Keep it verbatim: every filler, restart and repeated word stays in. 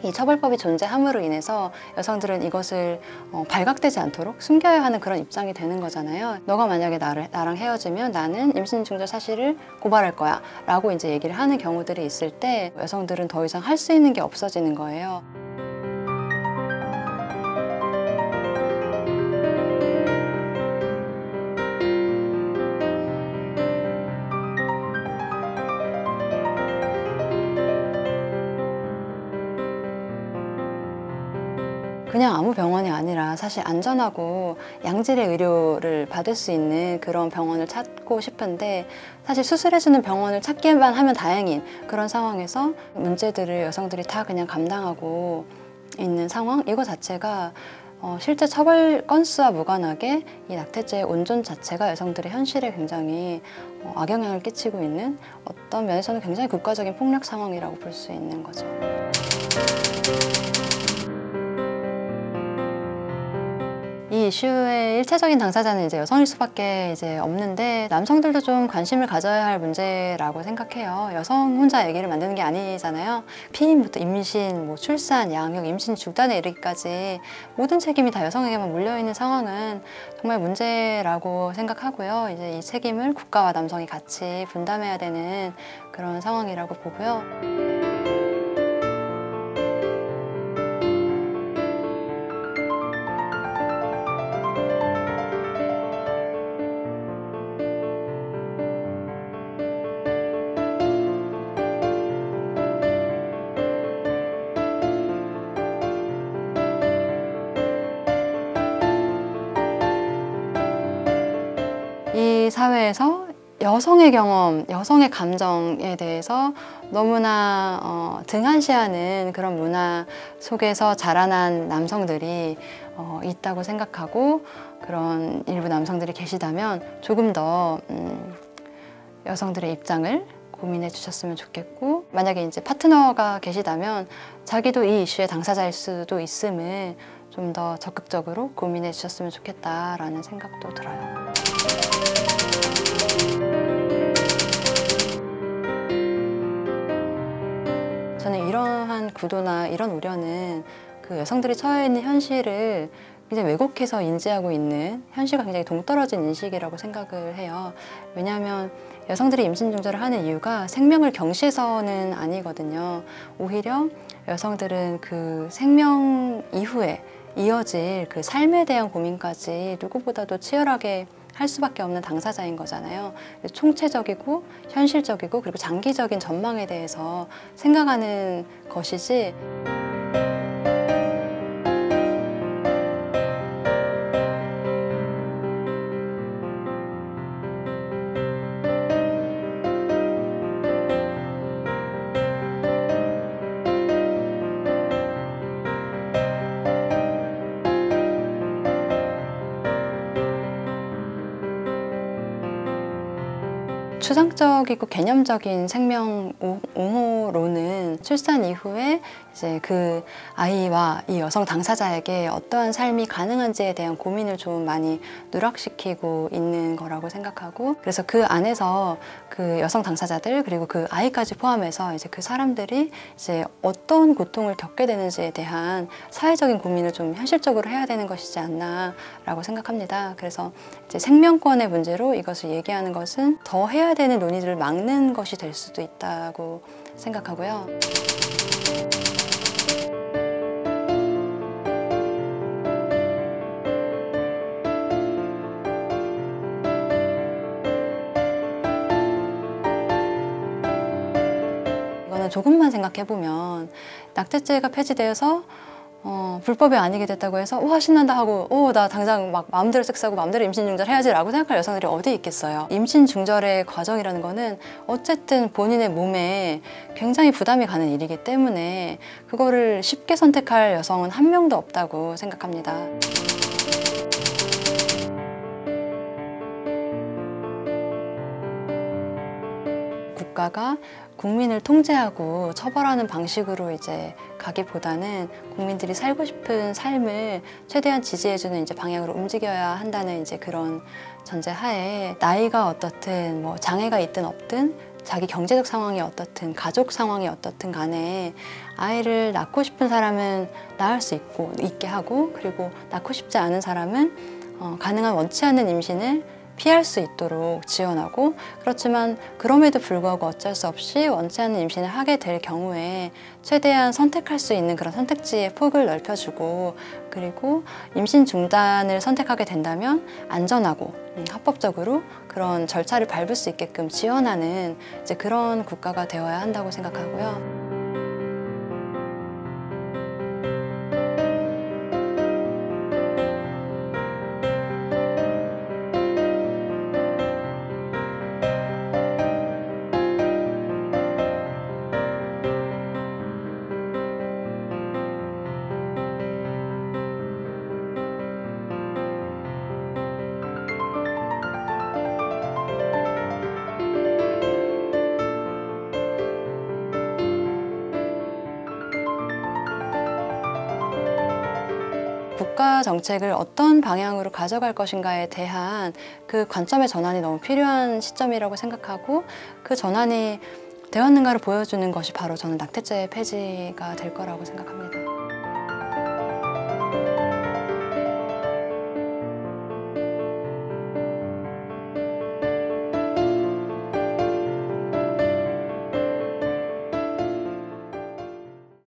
이 처벌법이 존재함으로 인해서 여성들은 이것을 어, 발각되지 않도록 숨겨야 하는 그런 입장이 되는 거잖아요. 너가 만약에 나를, 나랑 헤어지면 나는 임신 중절 사실을 고발할 거야 라고 이제 얘기를 하는 경우들이 있을 때 여성들은 더 이상 할 수 있는 게 없어지는 거예요. 그냥 아무 병원이 아니라 사실 안전하고 양질의 의료를 받을 수 있는 그런 병원을 찾고 싶은데 사실 수술해주는 병원을 찾기만 하면 다행인 그런 상황에서 문제들을 여성들이 다 그냥 감당하고 있는 상황, 이거 자체가 어, 실제 처벌 건수와 무관하게 이 낙태죄의 온존 자체가 여성들의 현실에 굉장히 어, 악영향을 끼치고 있는, 어떤 면에서는 굉장히 국가적인 폭력 상황이라고 볼 수 있는 거죠. 이 이슈의 일차적인 당사자는 이제 여성일 수밖에 이제 없는데, 남성들도 좀 관심을 가져야 할 문제라고 생각해요. 여성 혼자 얘기를 만드는 게 아니잖아요. 피임부터 임신, 뭐 출산, 양육, 임신 중단에 이르기까지 모든 책임이 다 여성에게만 몰려있는 상황은 정말 문제라고 생각하고요. 이제 이 책임을 국가와 남성이 같이 분담해야 되는 그런 상황이라고 보고요. 이 사회에서 여성의 경험, 여성의 감정에 대해서 너무나 어, 등한시하는 그런 문화 속에서 자라난 남성들이 어, 있다고 생각하고, 그런 일부 남성들이 계시다면 조금 더 음, 여성들의 입장을 고민해 주셨으면 좋겠고, 만약에 이제 파트너가 계시다면 자기도 이 이슈의 당사자일 수도 있음을 좀 더 적극적으로 고민해 주셨으면 좋겠다라는 생각도 들어요. 저는 이러한 구도나 이런 우려는 그 여성들이 처해 있는 현실을 굉장히 왜곡해서 인지하고 있는, 현실과 굉장히 동떨어진 인식이라고 생각을 해요. 왜냐하면 여성들이 임신 중절을 하는 이유가 생명을 경시해서는 아니거든요. 오히려 여성들은 그 생명 이후에 이어질 그 삶에 대한 고민까지 누구보다도 치열하게 할 수밖에 없는 당사자인 거잖아요. 총체적이고 현실적이고 그리고 장기적인 전망에 대해서 생각하는 것이지, 추상적이고 개념적인 생명 옹호로는 출산 이후에 이제 그 아이와 이 여성 당사자에게 어떠한 삶이 가능한지에 대한 고민을 좀 많이 누락시키고 있는 거라고 생각하고, 그래서 그 안에서 그 여성 당사자들 그리고 그 아이까지 포함해서 이제 그 사람들이 이제 어떤 고통을 겪게 되는지에 대한 사회적인 고민을 좀 현실적으로 해야 되는 것이지 않나라고 생각합니다. 그래서 이제 생명권의 문제로 이것을 얘기하는 것은 더 해야 되는 논의들을 막는 것이 될 수도 있다고 생각하고요. 이거는 조금만 생각해보면, 낙태죄가 폐지되어서 어, 불법이 아니게 됐다고 해서 와 신난다 하고 오 나 당장 막 마음대로 섹스하고 마음대로 임신 중절 해야지 라고 생각할 여성들이 어디 있겠어요. 임신 중절의 과정이라는 거는 어쨌든 본인의 몸에 굉장히 부담이 가는 일이기 때문에 그거를 쉽게 선택할 여성은 한 명도 없다고 생각합니다. 국가가 국민을 통제하고 처벌하는 방식으로 이제 가기보다는 국민들이 살고 싶은 삶을 최대한 지지해주는 이제 방향으로 움직여야 한다는 이제 그런 전제하에 나이가 어떻든 뭐 장애가 있든 없든 자기 경제적 상황이 어떻든 가족 상황이 어떻든 간에 아이를 낳고 싶은 사람은 낳을 수 있고 있게 하고, 그리고 낳고 싶지 않은 사람은 어, 가능한 원치 않는 임신을 피할 수 있도록 지원하고, 그렇지만 그럼에도 불구하고 어쩔 수 없이 원치 않는 임신을 하게 될 경우에 최대한 선택할 수 있는 그런 선택지의 폭을 넓혀주고, 그리고 임신 중단을 선택하게 된다면 안전하고 음, 합법적으로 그런 절차를 밟을 수 있게끔 지원하는 이제 그런 국가가 되어야 한다고 생각하고요. 국가 정책을 어떤 방향으로 가져갈 것인가에 대한 그 관점의 전환이 너무 필요한 시점이라고 생각하고, 그 전환이 되었는가를 보여주는 것이 바로 저는 낙태죄 폐지가 될 거라고 생각합니다.